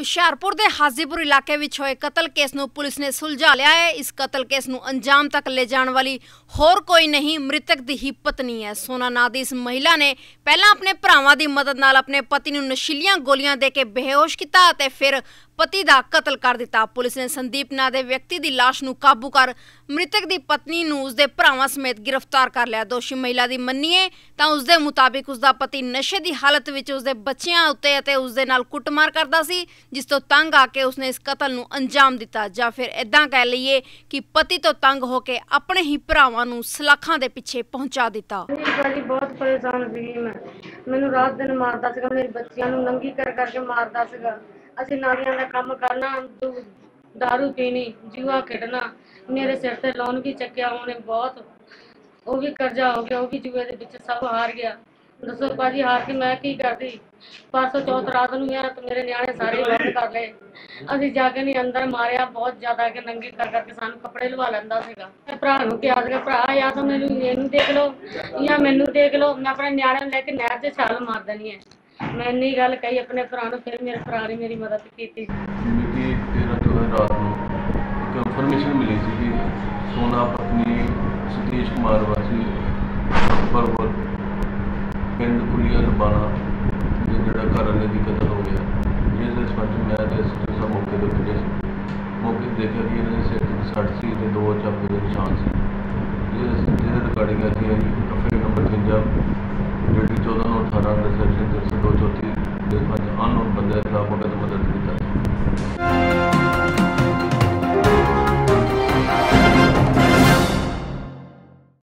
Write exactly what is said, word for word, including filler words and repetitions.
ਹੁਸ਼ਿਆਰਪੁਰ ਦੇ ਹਾਜ਼ੀਪੁਰ ਇਲਾਕੇ ਵਿੱਚ ਹੋਏ ਕਤਲ ਕੇਸ ਨੂੰ ਪੁਲਿਸ ਨੇ ਸੁਲਝਾ ਲਿਆ ਹੈ। ਇਸ ਕਤਲ ਕੇਸ ਨੂੰ ਅੰਜਾਮ ਤੱਕ ਲੈ ਜਾਣ ਵਾਲੀ ਹੋਰ ਕੋਈ ਨਹੀਂ, ਮ੍ਰਿਤਕ ਦੀ ਹੀ ਪਤਨੀ ਹੈ। ਸੋਨਾ ਨਾਂ ਦੀ ਇਸ ਮਹਿਲਾ ਨੇ ਪਹਿਲਾਂ ਆਪਣੇ ਭਰਾਵਾਂ ਦੀ ਮਦਦ ਨਾਲ ਆਪਣੇ ਪਤੀ ਨੂੰ ਨਸ਼ੀਲੀਆਂ ਗੋਲੀਆਂ ਦੇ ਕੇ ਬੇਹੋਸ਼ ਕੀਤਾ ਅਤੇ ਫਿਰ ਪਤੀ ਦਾ ਕਤਲ ਕਰ ਦਿੱਤਾ। ਪੁਲਿਸ ਨੇ ਸੰਦੀਪ ਨਾਂ ਦੇ ਵਿਅਕਤੀ ਦੀ ਲਾਸ਼ ਨੂੰ ਕਾਬੂ ਕਰ ਮ੍ਰਿਤਕ ਦੀ ਪਤਨੀ ਨੂੰ ਉਸਦੇ ਭਰਾਵਾਂ ਸਮੇਤ गिरफ्तार कर लिया। दोषी महिला की मन्नीए तो उसके मुताबिक उसका पति नशे की हालत में उसके बच्चों उत्ते ते उसदे नाल कुटमार करता सी, जिस तो तंग आके उसने इस कतल नूं अंजाम दिता, या फिर इदां कह लईए कि पति तो तंग होके अपने ही भरावां नूं सलाखां दे पिछे पहुंचा दिता। बहुत परेशान सी मैं, मैनूं रात दिन मारदा सीगा, मेरे बच्चियां नूं नंगी कर करके मारदा सीगा। असीं नालियां दा काम करना, दारू पीनी, जुआ खेडना, मेरे सिर ते लोन भी चक्या, उन्हें बहुत वो भी कर्जा हो गया, वो भी जुए दे विच सब हार गया। दसो भाजी हार के मैं की करती। परसों चौथ रात नूं मैं तो मेरे न्याणे सारे बंद कर लए, असीं जाके नहीं अंदर मारिया बहुत ज्यादा के नंगे कर करके सानूं कपड़े लवा लैंदा सीगा। मैं भरा नूं किहा सीगा, भरा या तो मैनूं इहनूं देख लो या मैनूं देख लो, मैं अपने न्याणे नूं लैके नहर 'च छाल मार देनी है। मैं इन्नी गल कही अपने भरा नूं, फिर मेरे भरा ने मेरी मदद कीती। रात नूं एक इन्फॉर्मेशन मिली सी कि सोना पत्नी सतीश कुमार वासी बरबर पिंड पुलिया रबाना जोड़ा घर वाले की कतल हो गया, जिस संबंध मैं सब मौके पर पुजे मौके देखा कि इन्होंने सिर सट सी ते दो चाबी के निशान से, जिस रिगार्डिंग अभी एफ आई नंबर तिवंजा रेडी चौदह नौ अठारह अंडर सैक्शन तीन सौ दो चौथी के अननोन बंदे के खिलाफ मुकदमा दर्ज किया।